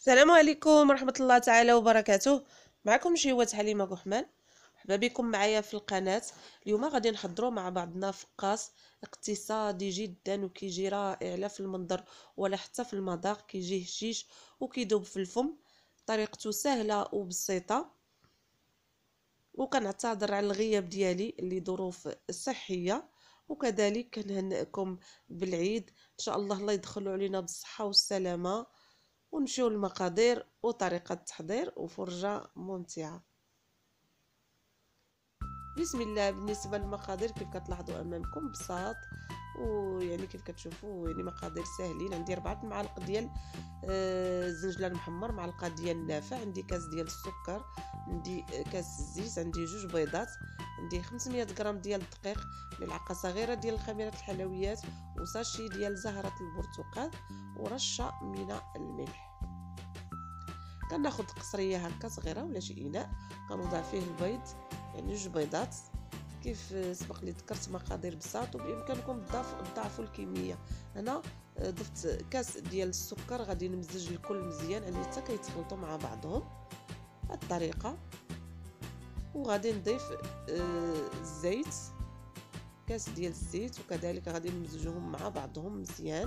السلام عليكم ورحمة الله تعالى وبركاته. معكم شيوة حليمة كحمان. مرحبا بكم معايا في القناة. اليوم غادي نحضروا مع بعضنا فقاس اقتصادي جدا وكيجي رائع لا في المنظر ولا حتى في المذاق، كيجي هشيش وكيذوب في الفم. طريقته سهلة وبسيطة، وكنعتذر على الغياب ديالي اللي ظروف صحية، وكذلك كنهنئكم بالعيد ان شاء الله. الله يدخلوا علينا بالصحة والسلامة، ونمشيو للمقادير وطريقة التحضير وفرجة ممتعة. بسم الله. بالنسبة للمقادير كيف كتلاحظوا امامكم بساط، ويعني كيف كتشوفوا يعني مقادير ساهلين. عندي 4 معالق ديال الزنجلان محمر، معلقه ديال النافع، عندي كاس ديال السكر، عندي كاس الزيت، عندي 2 بيضات، عندي 500 غرام ديال الدقيق، ملعقه صغيره ديال الخميره الحلويات، وساشي ديال زهره البرتقال، ورشه من الملح. كناخذ قصريه هكا صغيره ولا شي اناء، كنوضع فيه البيض، يعني 2 بيضات. كيف سبق لي ذكرت مقادير بساط، وبامكانكم تضاعفوا الكميه. انا ضفت كاس ديال السكر، غادي نمزج الكل مزيان يعني حتى كيتخلطوا مع بعضهم بهذه الطريقه. وغادي نضيف الزيت، كاس ديال الزيت، وكذلك غادي نمزجهم مع بعضهم مزيان.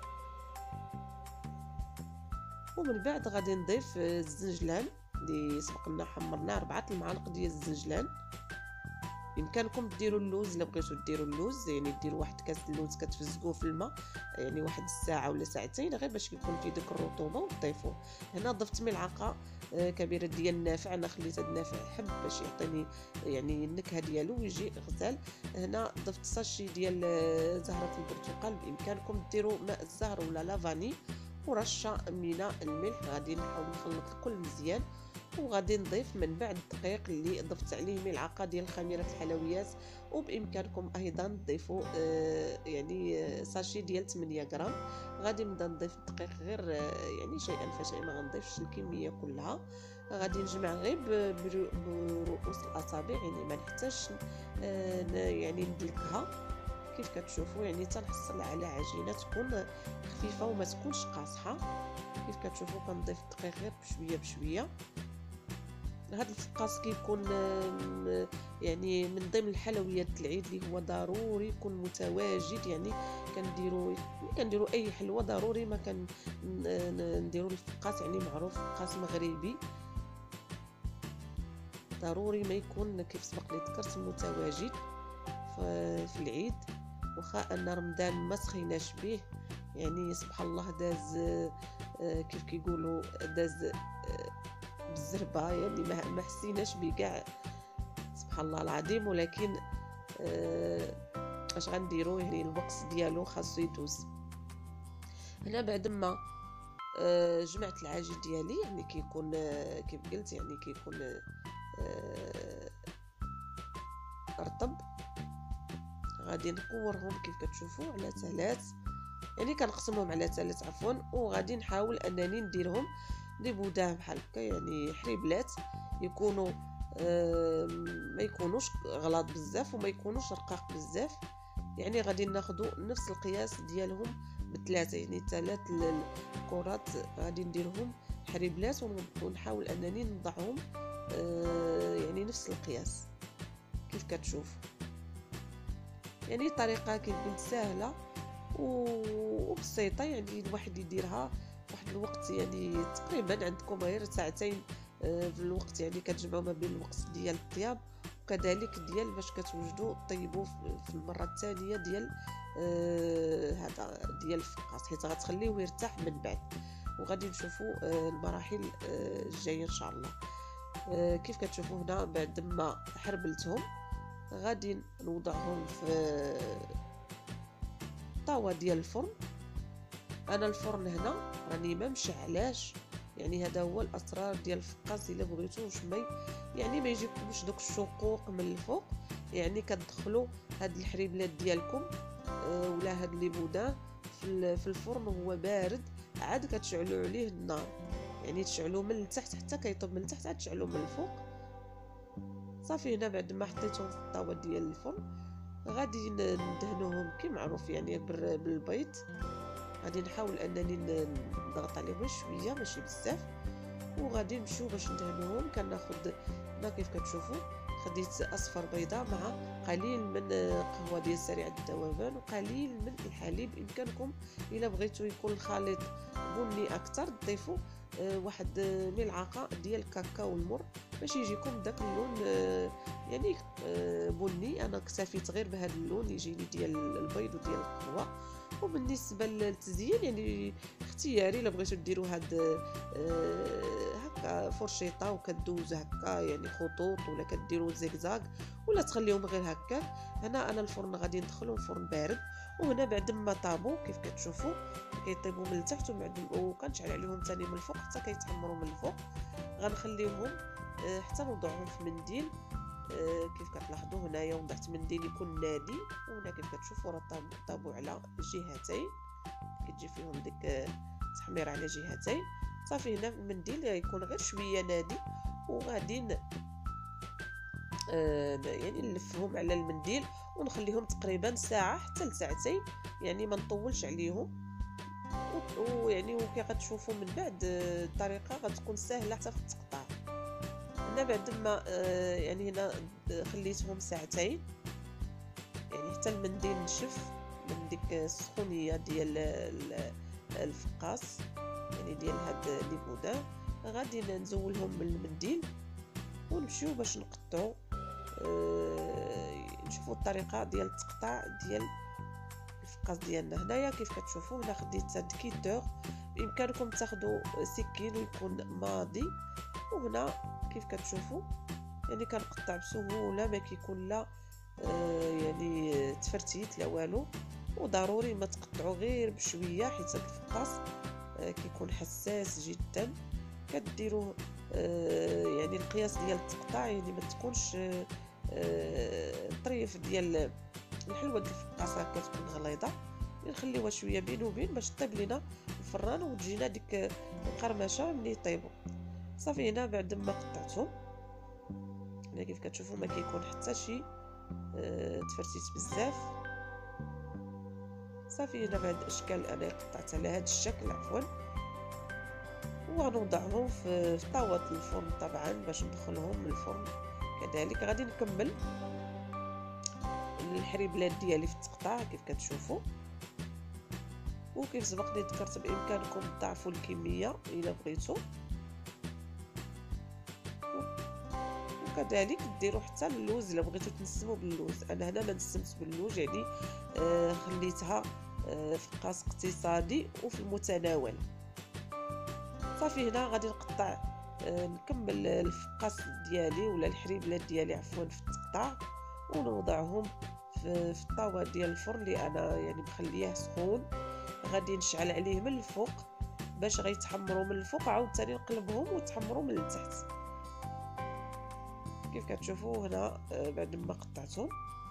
ومن بعد غادي نضيف الزنجلان اللي سبقنا حمرناه، 4 المعالق ديال الزنجلان. بامكانكم ديروا اللوز الا بغيتوا ديروا اللوز، يعني ديروا واحد كاس اللوز كتفزقوه في الماء يعني واحد الساعه ولا ساعتين غير باش يكون فيه ديك الرطوبه، وتضيفوه. هنا ضفت ملعقه كبيره ديال النافع، انا خليت هاد النافع حب باش يعطيني يعني النكهه ديالو ويجي غزال. هنا ضفت ساشي ديال زهره البرتقال، بامكانكم ديروا ماء الزهر ولا لافاني، ورشه من الملح. غادي نحاول نخلط الكل مزيان، وغادي نضيف من بعد الدقيق اللي ضفت عليه ملعقه ديال خميره الحلويات. وبامكانكم ايضا تضيفوا يعني ساشي ديال 8 غرام. غادي نبدا نضيف الدقيق غير يعني شيئا فشيئا، ما غنضيفش الكميه كلها. غادي نجمع غير برؤوس الاصابع، يعني ما نحتاجش يعني ندلكها. كيف كتشوفوا يعني تنحصل على عجينه تكون خفيفه وما تكونش قاصحه. كيف كتشوفوا كنضيف الدقيق غير بشويه بشويه. هذا الفقاس كيكون يعني من ضمن الحلويات العيد اللي هو ضروري يكون متواجد. يعني كنديروا اي حلوه ضروري ما نديروا الفقاس، يعني معروف فقاس مغربي ضروري ما يكون كيف سبق لي ذكرت متواجد في العيد. واخا ان رمضان ما سخيناش به، يعني سبحان الله داز كيف كيقولوا داز بالزربه، يعني ما حسيناش به كاع سبحان الله العظيم. ولكن اش غنديرو، يعني الوقت ديالو خاصو يدوز. هنا بعد ما جمعت العجين ديالي، يعني كيكون كيف قلت يعني كيكون رطب. غادي نكورهم كيف كتشوفوا على 3، يعني كنقسمهم على 3 عفوا. وغادي نحاول انني نديرهم دي بوداه بحال هكا، يعني حريبلات يكونوا ما يكونوش غلاط بزاف وما يكونوش رقاق بزاف. يعني غادي ناخذوا نفس القياس ديالهم ب3، يعني 3 الكرات غادي نديرهم حريبلات، ونحاول انني نضعهم يعني نفس القياس كيف كتشوف. يعني طريقه كيف قلت سهله وبسيطه، يعني الواحد يديرها واحد الوقت يعني تقريبا عندكم غير ساعتين في الوقت، يعني كتجمعوا ما بين الوقت ديال الطياب وكذلك ديال باش كتوجدوا طيبوا في المره الثانيه ديال هذا ديال الفقاس، حيت غتخليوه يرتاح من بعد. وغادي نشوفوا المراحل الجايه ان شاء الله. كيف كتشوفوا هنا بعد ما حربلتهم غادي نوضعهم في طاوه ديال الفرن. انا الفرن هنا راني ما مشعلاش، يعني هذا هو الاسرار ديال الفقاس. الا بغيتو يعني ما يجيكمش دوك الشقوق من الفوق، يعني كتدخلوا هاد الحريبلات ديالكم ولا هاد لي بودان في الفرن وهو بارد، عاد كتشعلوا عليه النار، يعني تشعلوا من التحت حتى كيطيب من التحت، عاد تشعلوا من الفوق صافي. هنا بعد ما حطيتهم في الطاوه ديال الفرن غادي ندهنوهم كما معروف يعني بالبيض. غادي نحاول انني نضغط عليهم شويه ماشي بزاف، وغادي نمشيو باش ندهنوهم. كناخذ هنا كيف كتشوفوا خديت اصفر بيضاء مع قليل من قهوه ديال سريعه الذوبان وقليل من الحليب. بامكانكم الا بغيتوا يكون الخليط بني اكثر تضيفوا واحد ملعقه ديال الكاكاو المر باش يجيكم داك اللون يعني بني. انا اكتفيت غير بهذا اللون يجيني ديال البيض وديال القهوه. وبالنسبه للتزيين يعني اختياري، الا بغيتوا ديروا هاد هكا فرشيطه وكدوز هكا يعني خطوط، ولا كديروا زيكزاك، ولا تخليهم غير هكا. هنا انا الفرن غادي ندخلهم فرن بارد، وهنا بعد ما طابوا كيف كتشوفوا كيطيبوا من التحت وكنشعل عليهم ثاني من الفوق حتى كيتحمروا من الفوق. غنخليهم حتى نوضعهم في منديل كيف كتلاحظوا. هنايا وضعت منديل يكون نادي، وهنا كيف كتشوفوا راه طابوا على جهتين، كتجي فيهم ديك التحمير على جهتين. صافي هنا المنديل يكون غير شويه نادي، وغادي يعني نلفهم على المنديل ونخليهم تقريبا ساعه حتى لساعتين، يعني ما نطولش عليهم. ويعني وكي غتشوفوا من بعد الطريقه غتكون سهله حتى في التقطاع. هنا بعد ما يعني هنا خليتهم ساعتين، يعني حتى المنديل نشف من ديك السخونيه ديال الفقاص يعني ديال هاد لي بودان. غادي نزولهم من المنديل ونمشيو باش نقطعوا. نشوفوا الطريقه ديال التقطاع ديال الفقاص ديالنا. هنايا كيف كتشوفوا هنا خديت هاد كيتور، بامكانكم تاخذوا سكين ويكون ماضي. وهنا كيف كتشوفوا يعني كنقطع بسهوله، ما كيكون لا يعني تفرتيت لا والو. وضروري ما تقطعوا غير بشويه حيت الفقاص كيكون حساس جدا. كديروا يعني القياس ديال التقطاع يعني ما تكونش الطريف ديال الحلوه ديال الفقاص هكا تكون غليظه. نخليوها شويه بين وبين باش طيب لينا الفران وتجينا ديك القرمشه ملي يطيبوا. صافي هنا بعد ما قطعتهم هنا كيف كتشوفوا ما كيكون حتى شي تفرتيت بزاف. صافي هنا بهاد الاشكال انا قطعت على هذا الشكل عفوا، وغنوضعهم في طاوه الفرن طبعا باش ندخلهم للفرن. كذلك غادي نكمل الحريبلات ديالي في التقطاع كيف كتشوفوا. وكيف سبقني ذكرت بامكانكم تضاعفوا الكميه الا بغيتوا، وكذلك ديروا حتى اللوز الا بغيتوا تنسموا باللوز. انا هنا ما نسمت باللوز يعني خليتها فقاص اقتصادي وفي المتناول. صافي هنا غادي نقطع نكمل الفقاص ديالي ولا الحريبلات ديالي عفوا في التقطاع، ونوضعهم في الطاوه ديال الفرن اللي انا يعني مخلياه سخون. غادي نشعل عليه من الفوق باش غيتحمروا من الفوق، عاوتاني نقلبهم ويتحمروا من التحت كيف كتشوفوا. هنا بعد ما قطعتهم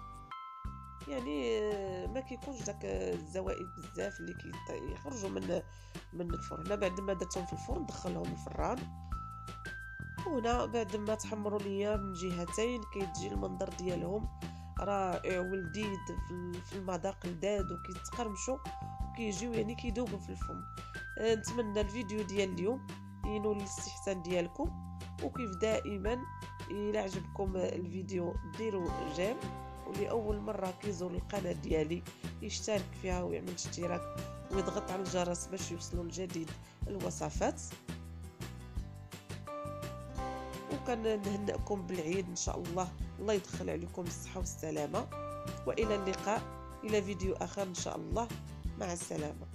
يعني ما كيكونش داك الزوائد بزاف اللي كيخرجوا من الفرن. هنا بعد ما درتهم في الفرن دخلهم الفران، وهنا بعد ما تحمروا ليا من جهتين كيتجي المنظر ديالهم رائع ولذيذ في المذاق لذاذ وكيتقرمشوا وكيجيو يعني كيذوبوا في الفم. نتمنى الفيديو ديال اليوم ينول الاستحسان ديالكم، وكيف دائما الى عجبكم الفيديو ديروا جيم، واللي اول مره كيزور القناه ديالي يشترك فيها ويعمل اشتراك ويضغط على الجرس باش يوصلوا الجديد الوصفات. وكنهنئكم بالعيد ان شاء الله، الله يدخل عليكم الصحه والسلامه، والى اللقاء الى فيديو اخر ان شاء الله. مع السلامه.